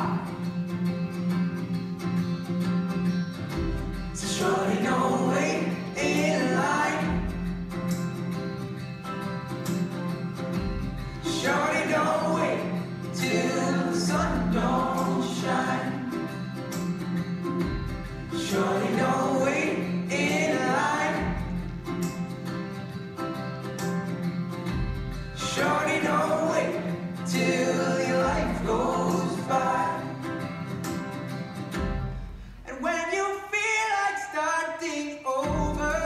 So shorty, don't wait in line. Shorty, don't wait till the sun don't shine. Shorty, don't wait in line. Shorty, don't wait till your life goes by. And when you feel like starting over,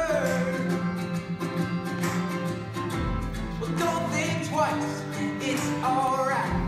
well, don't think twice, it's alright.